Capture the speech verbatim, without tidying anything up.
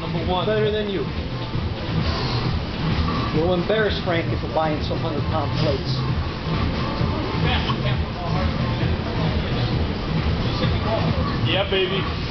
Number one. Better than you. We'll embarrass Frank if we're buying some hundred pound plates. Yeah, baby.